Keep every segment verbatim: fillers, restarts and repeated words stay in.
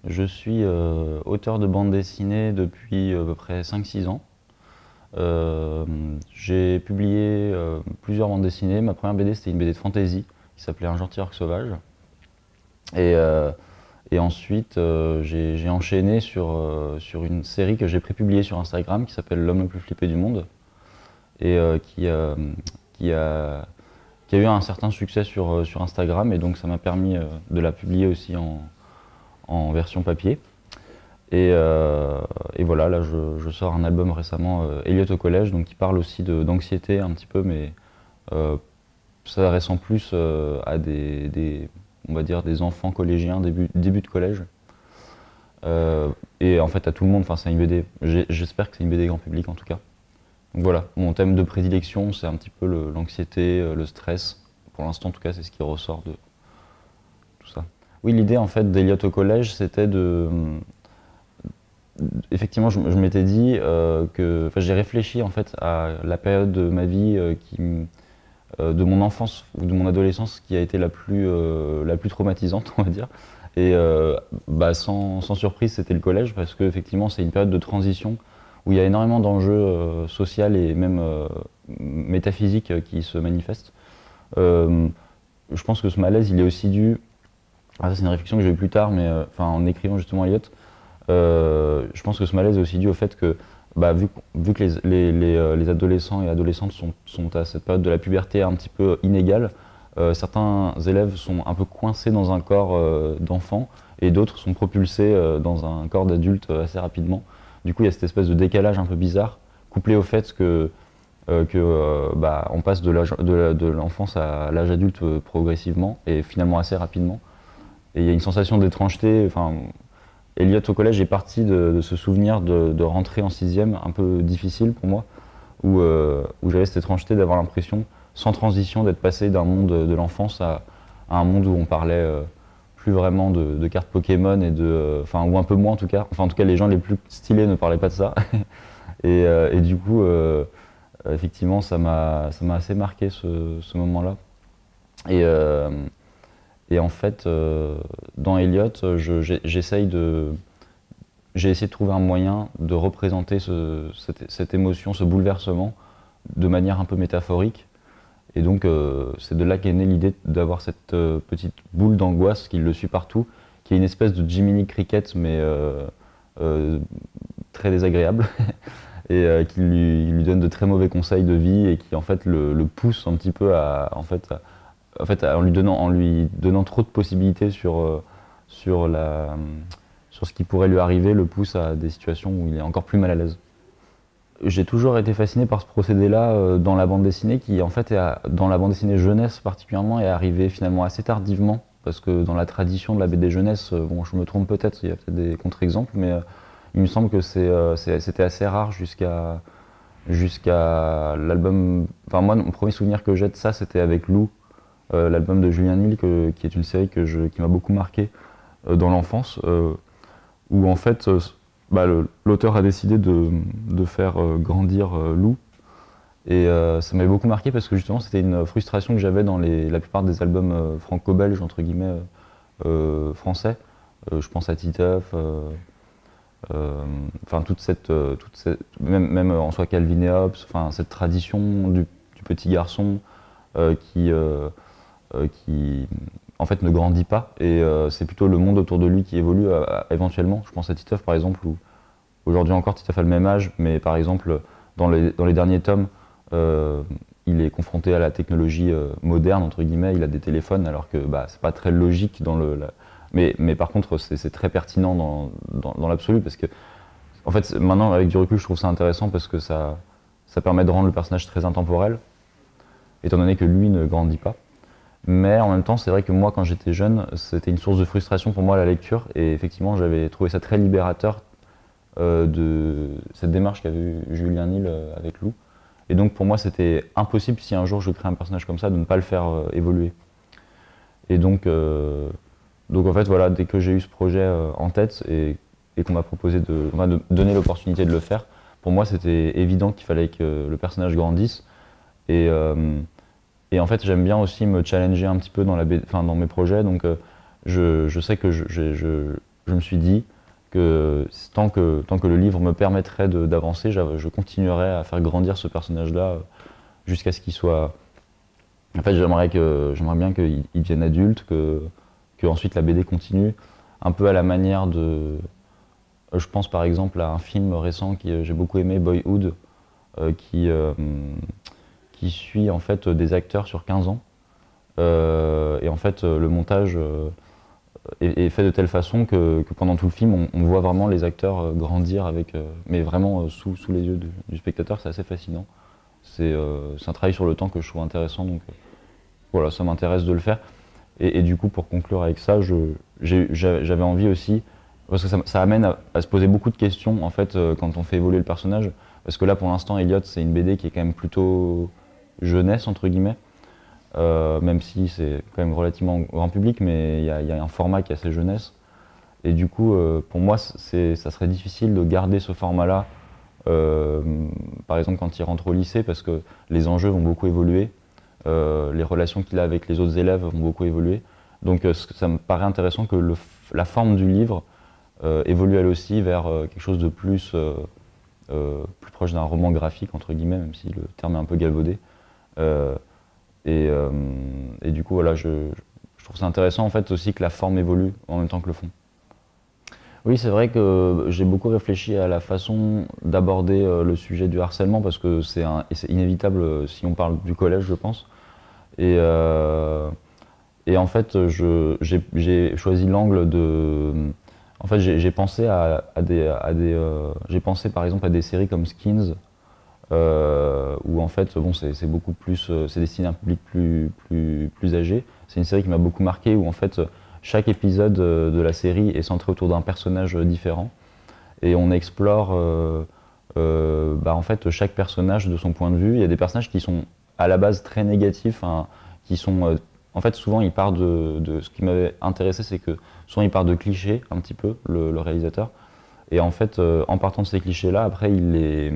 Je suis euh, auteur de bande dessinée depuis à peu près cinq six ans. Euh, j'ai publié euh, plusieurs bandes dessinées. Ma première B D, c'était une B D de fantasy qui s'appelait Un gentil orc sauvage. Et, euh, et ensuite, euh, j'ai j'ai enchaîné sur, euh, sur une série que j'ai prépubliée sur Instagram qui s'appelle L'homme le plus flippé du monde et euh, qui, euh, qui, a, qui a eu un certain succès sur, euh, sur Instagram. Et donc, ça m'a permis euh, de la publier aussi en, en version papier. Et, euh, et voilà, là je, je sors un album récemment, euh, Elliot au collège, donc qui parle aussi de- d'anxiété un petit peu, mais euh, s'adressant plus euh, à des, des, on va dire des enfants collégiens, début, début de collège. Euh, et en fait à tout le monde, enfin c'est une B D, j'ai- j'espère que c'est une B D grand public en tout cas. Donc voilà, mon thème de prédilection c'est un petit peu le- l'anxiété, euh, le stress. Pour l'instant en tout cas c'est ce qui ressort de tout ça. Oui, l'idée en fait d'Elliot au collège c'était de effectivement, je, je m'étais dit euh, que, enfin, j'ai réfléchi en fait à la période de ma vie euh, qui, euh, de mon enfance ou de mon adolescence qui a été la plus, euh, la plus traumatisante, on va dire. Et euh, bah, sans, sans surprise, c'était le collège parce que effectivement, c'est une période de transition où il y a énormément d'enjeux euh, sociaux et même euh, métaphysiques euh, qui se manifestent. Euh, je pense que ce malaise, il est aussi dû. Ah, ça, c'est une réflexion que j'ai eue plus tard, mais euh, enfin, en écrivant justement Elliot. Euh, je pense que ce malaise est aussi dû au fait que, bah, vu, vu que les, les, les, euh, les adolescents et adolescentes sont, sont à cette période de la puberté un petit peu inégale, euh, certains élèves sont un peu coincés dans un corps euh, d'enfant et d'autres sont propulsés euh, dans un corps d'adulte assez rapidement. Du coup, il y a cette espèce de décalage un peu bizarre, couplé au fait que, euh, que euh, bah, on passe de l'âge- de la- de l'enfance à l'âge adulte euh, progressivement et finalement assez rapidement. Et il y a une sensation d'étrangeté. Enfin, Elliot au collège est parti de, de ce souvenir de, de rentrer en sixième, un peu difficile pour moi, où, euh, où j'avais cette étrangeté d'avoir l'impression, sans transition, d'être passé d'un monde de l'enfance à, à un monde où on parlait euh, plus vraiment de, de cartes Pokémon, et de, euh, enfin, ou un peu moins en tout cas. Enfin, en tout cas, les gens les plus stylés ne parlaient pas de ça. et, euh, et du coup, euh, effectivement, ça m'a ça m'a assez marqué ce, ce moment-là. Et, euh, et en fait, euh, dans Elliot, je- j'ai- j'essaye de, j'ai essayé de trouver un moyen de représenter ce- cette, cette émotion, ce bouleversement, de manière un peu métaphorique. Et donc, euh, c'est de là qu'est née l'idée d'avoir cette euh, petite boule d'angoisse qui le suit partout, qui est une espèce de Jiminy Cricket, mais euh, euh, très désagréable, et euh, qui lui, lui donne de très mauvais conseils de vie, et qui en fait le, le pousse un petit peu à, en fait, à- en fait, en lui donnant, en lui donnant trop de possibilités sur, euh, sur la, sur ce qui pourrait lui arriver, le pousse à des situations où il est encore plus mal à l'aise. J'ai toujours été fasciné par ce procédé-là euh, dans la bande dessinée, qui en fait, est à- dans la bande dessinée jeunesse particulièrement, est arrivé finalement assez tardivement, parce que dans la tradition de la B D jeunesse, euh, bon, je me trompe peut-être, il y a peut-être des contre-exemples, mais euh, il me semble que c'est, euh, c'est- c'était assez rare jusqu'à jusqu'à l'album. Enfin, moi, mon premier souvenir que j'ai de ça, c'était avec Lou, euh, l'album de Julien Nil, que- qui est une série que je- qui m'a beaucoup marqué euh, dans l'enfance. Euh, où en fait euh, bah, le- l'auteur a décidé de, de faire euh, grandir euh, Lou. Et euh, ça m'avait beaucoup marqué parce que justement c'était une frustration que j'avais dans les, la plupart des albums euh, franco-belges, entre guillemets, euh, euh, français. Euh, je pense à Titeuf, euh, euh, enfin toute cette, euh, toute cette même, même en soi Calvin et Hobbes, enfin cette tradition du, du petit garçon euh, qui, euh, euh, qui en fait ne grandit pas, et euh, c'est plutôt le monde autour de lui qui évolue euh, éventuellement. Je pense à Titeuf par exemple, où aujourd'hui encore Titeuf a le même âge, mais par exemple dans les, dans les derniers tomes, euh, il est confronté à la technologie euh, moderne, entre guillemets, il a des téléphones, alors que bah, c'est pas très logique dans le... la- Mais, mais par contre c'est c'est très pertinent dans, dans, dans l'absolu, parce que en fait maintenant avec du recul je trouve ça intéressant parce que ça, ça permet de rendre le personnage très intemporel, étant donné que lui ne grandit pas. Mais en même temps, c'est vrai que moi, quand j'étais jeune, c'était une source de frustration pour moi la lecture. Et effectivement, j'avais trouvé ça très libérateur euh, de cette démarche qu'avait eu Julien Nil euh, avec Lou. Et donc pour moi, c'était impossible, si un jour je crée un personnage comme ça, de ne pas le faire euh, évoluer. Et donc, euh, donc en fait, voilà, dès que j'ai eu ce projet euh, en tête et, et qu'on m'a proposé de, enfin, de me donner l'opportunité de le faire, pour moi, c'était évident qu'il fallait que le personnage grandisse. Et, euh, et en fait, j'aime bien aussi me challenger un petit peu dans, la B D, enfin, dans mes projets. Donc, euh, je, je sais que je, je, je, je me suis dit que tant que, tant que le livre me permettrait d'avancer, je continuerais à faire grandir ce personnage-là jusqu'à ce qu'il soit... En fait, j'aimerais que, j'aimerais bien qu'il devienne adulte, que, que ensuite la B D continue, un peu à la manière de... Je pense par exemple à un film récent que j'ai beaucoup aimé, Boyhood, euh, qui, euh, qui suit en fait des acteurs sur quinze ans. Euh, et en fait, le montage euh, est, est fait de telle façon que, que pendant tout le film, on, on voit vraiment les acteurs grandir, avec, euh, mais vraiment euh, sous, sous les yeux du, du spectateur. C'est assez fascinant. C'est euh, un travail sur le temps que je trouve intéressant, donc euh, voilà, ça m'intéresse de le faire. Et, et du coup, pour conclure avec ça, j'avais envie aussi, parce que ça, ça amène à, à se poser beaucoup de questions en fait euh, quand on fait évoluer le personnage, parce que là, pour l'instant, Elliot, c'est une B D qui est quand même plutôt jeunesse entre guillemets. Euh, même si c'est quand même relativement grand public, mais il y, y a un format qui est assez jeunesse. Et du coup, euh, pour moi, ça serait difficile de garder ce format-là, euh, par exemple quand il rentre au lycée, parce que les enjeux vont beaucoup évoluer, euh, les relations qu'il a avec les autres élèves vont beaucoup évoluer. Donc euh, ça me paraît intéressant que le, la forme du livre euh, évolue elle aussi vers euh, quelque chose de plus, euh, euh, plus proche d'un roman graphique, entre guillemets, même si le terme est un peu galvaudé. Euh, Et, euh, et du coup, voilà, je, je trouve ça intéressant en fait aussi que la forme évolue en même temps que le fond. Oui, c'est vrai que j'ai beaucoup réfléchi à la façon d'aborder euh, le sujet du harcèlement parce que c'est inévitable euh, si on parle du collège, je pense. Et, euh, et en fait, j'ai choisi l'angle de... En fait, j'ai pensé à, à des... À des euh, j'ai pensé par exemple à des séries comme Skins, Euh, où en fait, bon, c'est beaucoup plus, euh, c'est destiné à un public plus, plus, plus âgé. C'est une série qui m'a beaucoup marqué, où en fait, chaque épisode de la série est centré autour d'un personnage différent, et on explore euh, euh, bah, en fait, chaque personnage de son point de vue. Il y a des personnages qui sont à la base très négatifs, hein, qui sont, euh, en fait, souvent il part de, de ce qui m'avait intéressé, c'est que souvent il part de clichés un petit peu, le, le réalisateur, et en fait, euh, en partant de ces clichés-là, après il les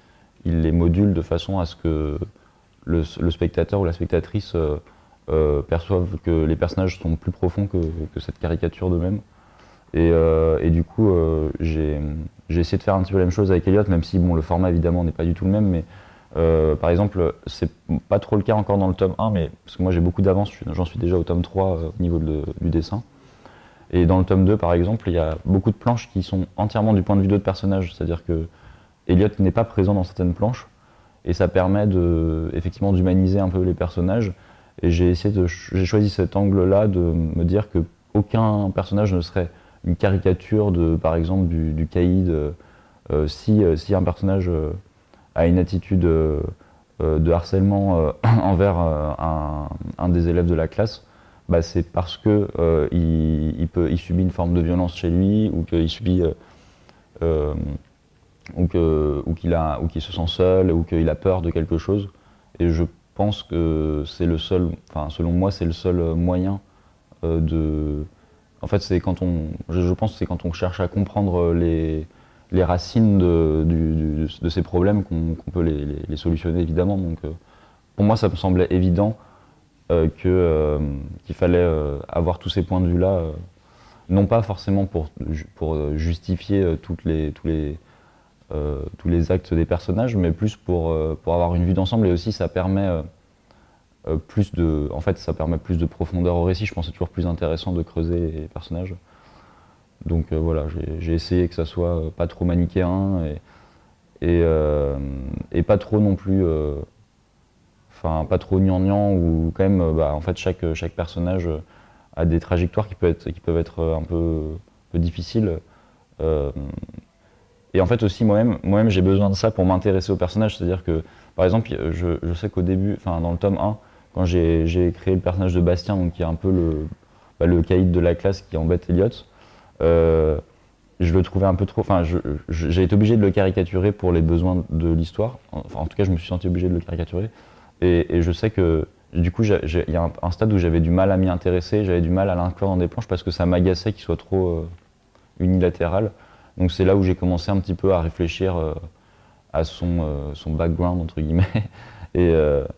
il les module de façon à ce que le, le spectateur ou la spectatrice euh, euh, perçoive que les personnages sont plus profonds que, que cette caricature d'eux-mêmes. Et, euh, et du coup, euh, j'ai essayé de faire un petit peu la même chose avec Elliot, même si bon, le format évidemment n'est pas du tout le même, mais euh, par exemple, c'est pas trop le cas encore dans le tome un, mais, parce que moi j'ai beaucoup d'avance, j'en suis déjà au tome trois euh, au niveau de, du dessin. Et dans le tome deux, par exemple, il y a beaucoup de planches qui sont entièrement du point de vue d'autres personnages, c'est-à-dire que Elliot n'est pas présent dans certaines planches, et ça permet de, effectivement d'humaniser un peu les personnages. Et j'ai essayé de, j'ai choisi cet angle-là de me dire que aucun personnage ne serait une caricature de, par exemple, du, du caïd. Euh, si, euh, si un personnage euh, a une attitude euh, de harcèlement euh, envers euh, un, un des élèves de la classe, bah, c'est parce que euh, il, il, peut, il subit une forme de violence chez lui, ou qu'il subit euh, euh, ou qu'il qu'il se sent seul, ou qu'il a peur de quelque chose. Et je pense que c'est le seul, enfin selon moi, c'est le seul moyen euh, de... En fait, c'est quand on, je, je pense que c'est quand on cherche à comprendre les, les racines de, du, du, de ces problèmes qu'on qu'on peut les, les, les solutionner, évidemment. Donc euh, pour moi, ça me semblait évident euh, que, euh, qu'il fallait euh, avoir tous ces points de vue-là, euh, non pas forcément pour, pour justifier euh, toutes les, tous les Euh, tous les actes des personnages, mais plus pour, euh, pour avoir une vue d'ensemble. Et aussi ça permet euh, euh, plus de, en fait, ça permet plus de profondeur au récit. Je pense que c'est toujours plus intéressant de creuser les personnages. Donc euh, voilà, j'ai essayé que ça soit euh, pas trop manichéen et, et, euh, et pas trop non plus, enfin euh, pas trop gnangnan, ou quand même, euh, bah, en fait chaque, chaque personnage a des trajectoires qui peuvent être, qui peuvent être un peu, un peu difficiles. Euh, Et en fait aussi moi-même, moi-même j'ai besoin de ça pour m'intéresser au personnage, c'est-à-dire que par exemple je, je sais qu'au début, enfin dans le tome un, quand j'ai créé le personnage de Bastien, donc qui est un peu le, bah, le caïd de la classe qui embête Elliot, euh, je le trouvais un peu trop, enfin j'ai été obligé de le caricaturer pour les besoins de l'histoire, enfin en tout cas je me suis senti obligé de le caricaturer, et, et je sais que du coup il y a un, un stade où j'avais du mal à m'y intéresser, j'avais du mal à l'inclure dans des planches parce que ça m'agaçait qu'il soit trop euh, unilatéral. Donc c'est là où j'ai commencé un petit peu à réfléchir euh, à son, euh, son background, entre guillemets. Et, euh,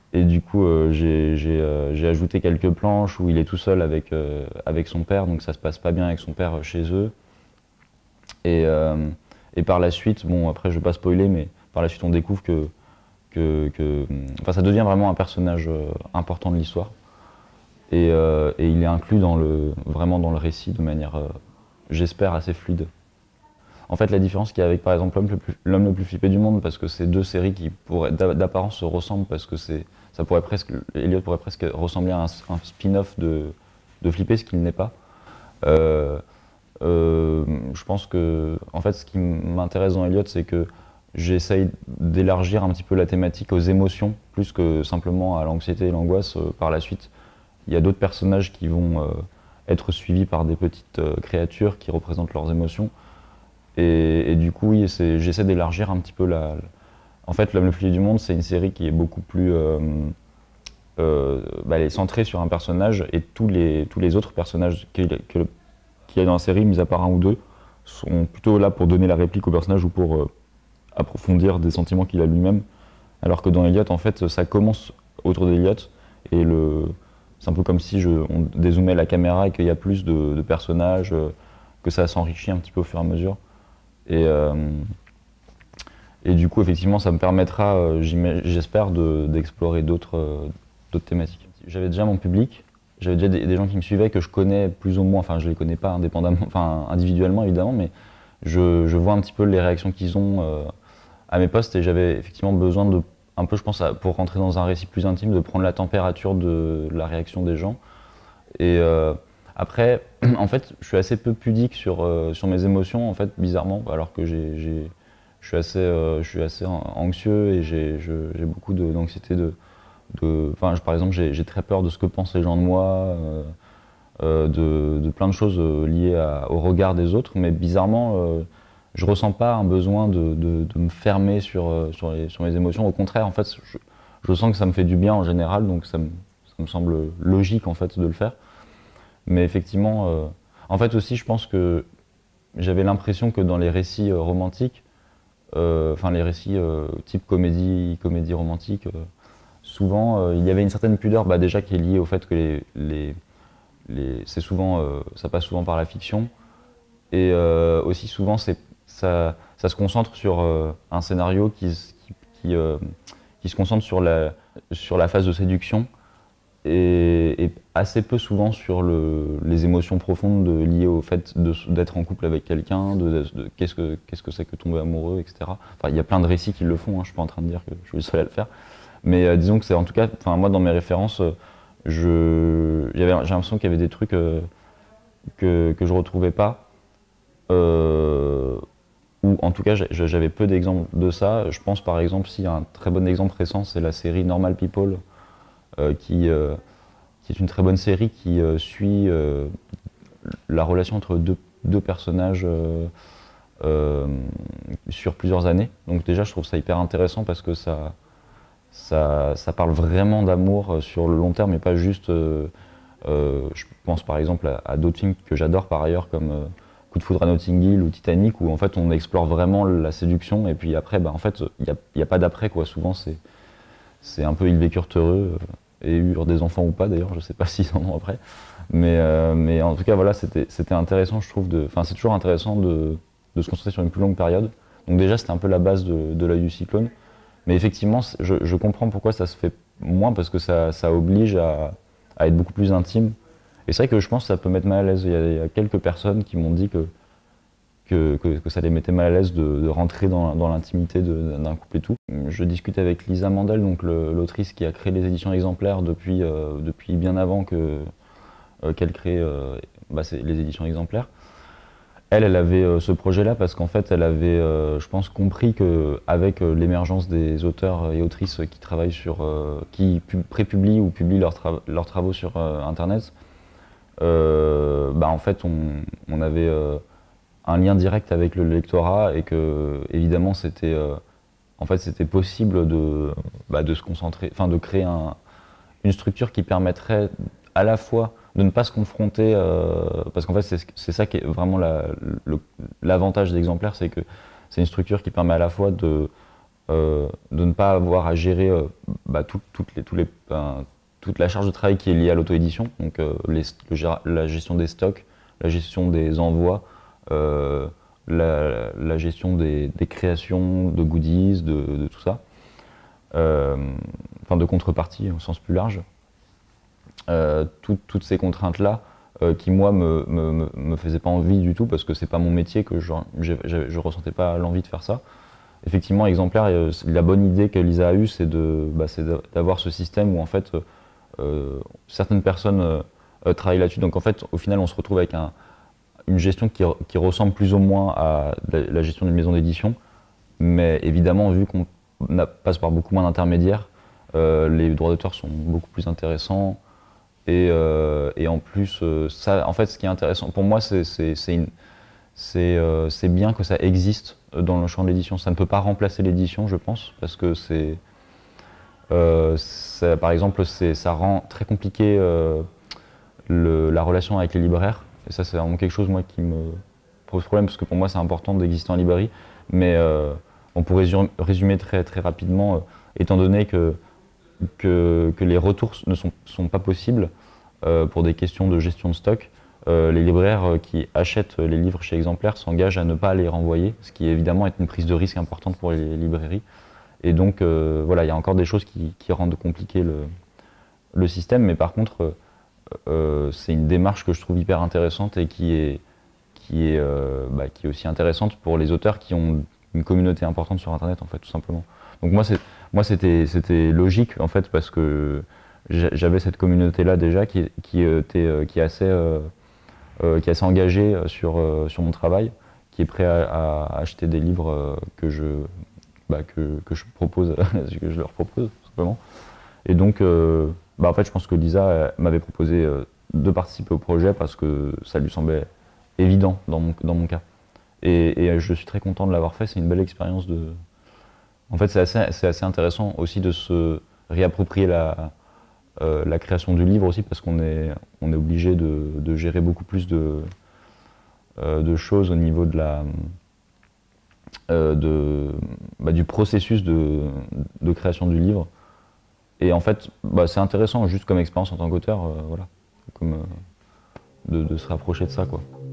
Et du coup, euh, j'ai j'ai, euh, j'ai ajouté quelques planches où il est tout seul avec, euh, avec son père, donc ça se passe pas bien avec son père euh, chez eux. Et, euh, et par la suite, bon après je vais pas spoiler, mais par la suite on découvre que, que, que enfin ça devient vraiment un personnage euh, important de l'histoire. Et, euh, et il est inclus dans le, vraiment dans le récit de manière, euh, j'espère, assez fluide. En fait, la différence qu'il y a avec, par exemple, L'homme le plus, l'homme le plus flippé du monde, parce que c'est deux séries qui, pourraient, d'apparence, se ressemblent, parce que c'est, ça pourrait presque, Elliot pourrait presque ressembler à un, un spin-off de, de Flippé, ce qu'il n'est pas. Euh, euh, je pense que, en fait, ce qui m'intéresse dans Elliot, c'est que j'essaye d'élargir un petit peu la thématique aux émotions, plus que simplement à l'anxiété et l'angoisse euh, par la suite. Il y a d'autres personnages qui vont euh, être suivis par des petites euh, créatures qui représentent leurs émotions. Et, et du coup, oui, j'essaie d'élargir un petit peu la. En fait, L'homme le plus flippé du monde, c'est une série qui est beaucoup plus. Euh, euh, bah, elle est centrée sur un personnage et tous les, tous les autres personnages qu'il y a dans la série, mis à part un ou deux, sont plutôt là pour donner la réplique au personnage ou pour euh, approfondir des sentiments qu'il a lui-même. Alors que dans Elliot, en fait, ça commence autour d'Elliot et le. C'est un peu comme si je, on dézoomait la caméra et qu'il y a plus de, de personnages, euh, que ça s'enrichit un petit peu au fur et à mesure. Et, euh, et du coup, effectivement, ça me permettra, euh, j'espère, d'explorer de, d'autres euh, thématiques. J'avais déjà mon public, j'avais déjà des, des gens qui me suivaient que je connais plus ou moins, enfin je les connais pas indépendamment, enfin individuellement évidemment, mais je, je vois un petit peu les réactions qu'ils ont euh, à mes posts et j'avais effectivement besoin de, un peu je pense, à, pour rentrer dans un récit plus intime, de prendre la température de la réaction des gens. Et euh, après, en fait, je suis assez peu pudique sur, euh, sur mes émotions, en fait, bizarrement, alors que j'ai, j'ai, je suis assez, euh, je suis assez anxieux et j'ai, j'ai beaucoup d'anxiété de, de, enfin, par exemple, j'ai très peur de ce que pensent les gens de moi, euh, euh, de, de plein de choses liées à, au regard des autres, mais bizarrement, euh, je ressens pas un besoin de, de, de me fermer sur, sur, les, sur mes émotions. Au contraire, en fait, je, je sens que ça me fait du bien en général, donc ça me, ça me semble logique en fait de le faire. Mais effectivement, euh, en fait aussi, je pense que j'avais l'impression que dans les récits euh, romantiques, euh, enfin les récits euh, type comédie, comédie romantique, euh, souvent euh, il y avait une certaine pudeur, bah, déjà qui est liée au fait que les, les, les c'est souvent, euh, ça passe souvent par la fiction, et euh, aussi souvent c'est, ça, ça se concentre sur euh, un scénario qui, qui, qui, euh, qui se concentre sur la, sur la phase de séduction. Et, et assez peu souvent sur le, les émotions profondes de, liées au fait d'être en couple avec quelqu'un, de, de, de qu'est-ce que qu'est-ce que c'est que tomber amoureux, et cetera. Enfin, il y a plein de récits qui le font, hein, je suis pas en train de dire que je suis le seul à le faire. Mais euh, disons que c'est en tout cas, enfin, moi dans mes références, je, j'ai l'impression qu'il y avait des trucs euh, que, que je retrouvais pas. Euh, ou en tout cas j'avais peu d'exemples de ça. Je pense par exemple, si un très bon exemple récent, c'est la série Normal People, Euh, qui, euh, qui est une très bonne série qui euh, suit euh, la relation entre deux, deux personnages euh, euh, sur plusieurs années. Donc déjà, je trouve ça hyper intéressant parce que ça, ça, ça parle vraiment d'amour sur le long terme et pas juste... Euh, euh, je pense par exemple à, à d'autres films que j'adore par ailleurs, comme euh, Coup de foudre à Notting Hill ou Titanic, où en fait on explore vraiment la séduction et puis après, bah, en fait, il n'y a, y a pas d'après, quoi. Souvent, c'est c'est un peu ils vécurent heureux euh, et eurent des enfants ou pas d'ailleurs, je sais pas s'ils en ont après. Mais, euh, mais en tout cas, voilà, c'était intéressant, je trouve. Enfin, c'est toujours intéressant de, de se concentrer sur une plus longue période. Donc déjà, c'était un peu la base de, de l'œil du cyclone. Mais effectivement, je, je comprends pourquoi ça se fait moins, parce que ça, ça oblige à, à être beaucoup plus intime. Et c'est vrai que je pense que ça peut mettre mal à l'aise. Il, il y a quelques personnes qui m'ont dit que, que, que, que ça les mettait mal à l'aise de, de rentrer dans, dans l'intimité d'un couple et tout. Je discute avec Lisa Mandel, donc l'autrice qui a créé les éditions exemplaires depuis, euh, depuis bien avant que euh, qu'elle crée euh, bah, les éditions exemplaires. Elle, elle avait euh, ce projet-là parce qu'en fait, elle avait, euh, je pense, compris qu'avec euh, l'émergence des auteurs et autrices qui travaillent sur, euh, qui prépublient ou publient leurs, tra leurs travaux sur euh, Internet, euh, bah, en fait, on, on avait euh, un lien direct avec le lectorat et que, évidemment, c'était euh, en fait, c'était possible de, bah, de se concentrer, enfin, de créer un, une structure qui permettrait à la fois de ne pas se confronter, euh, parce qu'en fait c'est ça qui est vraiment l'avantage la, d'Exemplaires, c'est que c'est une structure qui permet à la fois de euh, de ne pas avoir à gérer euh, bah, tout, toutes les, tous les, ben, toute la charge de travail qui est liée à l'auto-édition, donc euh, les, le, la gestion des stocks, la gestion des envois, euh, la, la, gestion des, des créations de goodies, de, de tout ça, euh, enfin de contrepartie au sens plus large. Euh, tout, toutes ces contraintes-là, euh, qui moi me, me, me faisaient pas envie du tout parce que c'est pas mon métier, que je, je, je, je ressentais pas l'envie de faire ça. Effectivement, exemplaire, euh, la bonne idée que Lisa a eue, c'est de, bah, d'avoir ce système où en fait euh, certaines personnes euh, travaillent là-dessus. Donc en fait, au final, on se retrouve avec un, une gestion qui, qui ressemble plus ou moins à la, la gestion d'une maison d'édition, mais évidemment, vu qu'on passe par beaucoup moins d'intermédiaires, euh, les droits d'auteur sont beaucoup plus intéressants. Et, euh, et en plus, euh, ça, en fait, ce qui est intéressant pour moi, c'est euh, bien que ça existe dans le champ de l'édition. Ça ne peut pas remplacer l'édition, je pense, parce que c'est, euh, par exemple, ça rend très compliqué euh, le, la relation avec les libraires. Et ça, c'est vraiment quelque chose moi qui me pose problème, parce que pour moi, c'est important d'exister en librairie. Mais euh, on pourrait résumer très très rapidement, euh, étant donné que Que, que les retours ne sont, sont pas possibles euh, pour des questions de gestion de stock. Euh, les libraires euh, qui achètent les livres chez Exemplaire s'engagent à ne pas les renvoyer, ce qui évidemment est une prise de risque importante pour les librairies. Et donc euh, voilà, il y a encore des choses qui, qui rendent compliqué le, le système, mais par contre, euh, euh, c'est une démarche que je trouve hyper intéressante et qui est, qui est, euh, bah, qui est aussi intéressante pour les auteurs qui ont une communauté importante sur Internet, en fait, tout simplement. Donc moi, c'est moi c'était c'était logique en fait parce que j'avais cette communauté là déjà qui qui était qui est assez euh, euh, qui est assez engagée sur euh, sur mon travail, qui est prêt à, à acheter des livres euh, que je bah, que que je propose que je leur propose tout simplement. Et donc euh, bah en fait je pense que Lisa m'avait proposé euh, de participer au projet parce que ça lui semblait évident dans mon dans mon cas. Et, et je suis très content de l'avoir fait. C'est une belle expérience de En fait, c'est assez, assez intéressant aussi de se réapproprier la, euh, la création du livre aussi, parce qu'on est, on est obligé de, de gérer beaucoup plus de, euh, de choses au niveau de la, euh, de, bah, du processus de, de création du livre. Et en fait, bah, c'est intéressant juste comme expérience en tant qu'auteur, euh, voilà, comme, euh, de, de se rapprocher de ça, quoi.